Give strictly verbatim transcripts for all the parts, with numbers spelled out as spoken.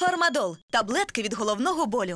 Фармадол – таблетки від головного болю.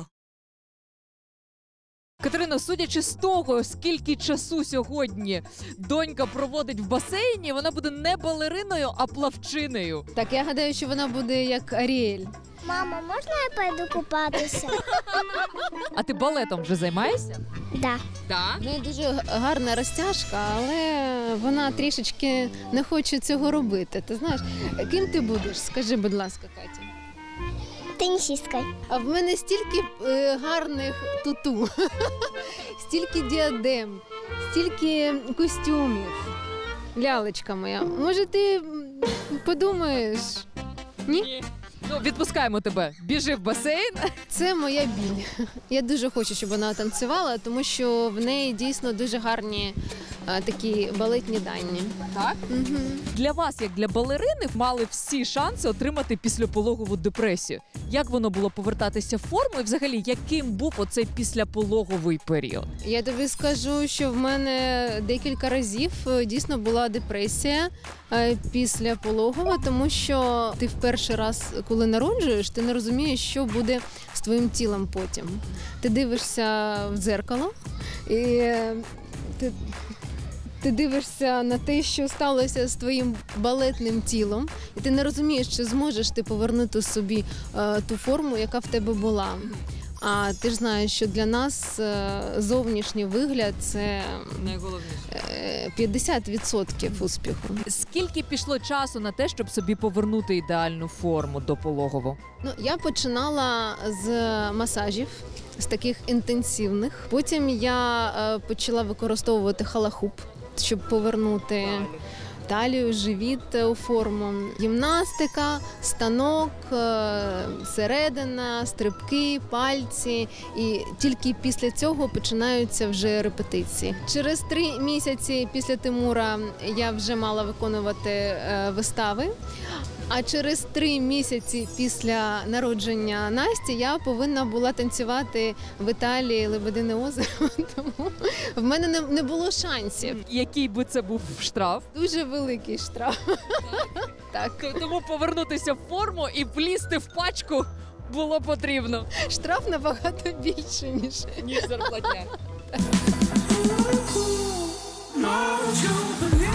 Катерино, судячи з того, скільки часу сьогодні донька проводить в басейні, вона буде не балериною, а плавчиною. Так, я гадаю, що вона буде як Аріель. Мама, можна я піду купатися? А ти балетом вже займаєшся? Да. Так. В неї дуже гарна розтяжка, але вона трішечки не хоче цього робити. Ти знаєш, ким ти будеш? Скажи, будь ласка, Катя. Тенісісткою. А в мене стільки е, гарних туту, стільки діадем, стільки костюмів. Лялечка моя, може ти подумаєш? Ні? Ні. Ну, відпускаємо тебе. Біжи в басейн. Це моя біль. Я дуже хочу, щоб вона танцювала, тому що в неї дійсно дуже гарні а, такі балетні дані. Так? Угу. Для вас, як для балерини, мали всі шанси отримати післяпологову депресію. Як воно було повертатися в форму і взагалі, яким був оцей післяпологовий період? Я тобі скажу, що в мене декілька разів дійсно була депресія після пологова, тому що ти в перший раз, коли народжуєш, ти не розумієш, що буде з твоїм тілом потім. Ти дивишся в дзеркало і ти, ти дивишся на те, що сталося з твоїм балетним тілом, і ти не розумієш, чи зможеш ти повернути собі е, ту форму, яка в тебе була. А ти ж знаєш, що для нас е, зовнішній вигляд – це Найголовніше. е, п'ятдесят відсотків успіху. Скільки пішло часу на те, щоб собі повернути ідеальну форму до пологового? Ну, я починала з масажів, з таких інтенсивних. Потім я е, почала використовувати халахуп, щоб повернути талію, живіт у форму. Гімнастика, станок, середина, стрибки, пальці. І тільки після цього починаються вже репетиції. Через три місяці після Тимура я вже мала виконувати вистави. А через три місяці після народження Насті я повинна була танцювати в Італії «Лебедине озеро», тому в мене не, не було шансів. Який би це був штраф? Дуже великий штраф. Так. Тому повернутися в форму і влізти в пачку було потрібно. Штраф набагато більше, ніж, ніж зарплатня. No, you believe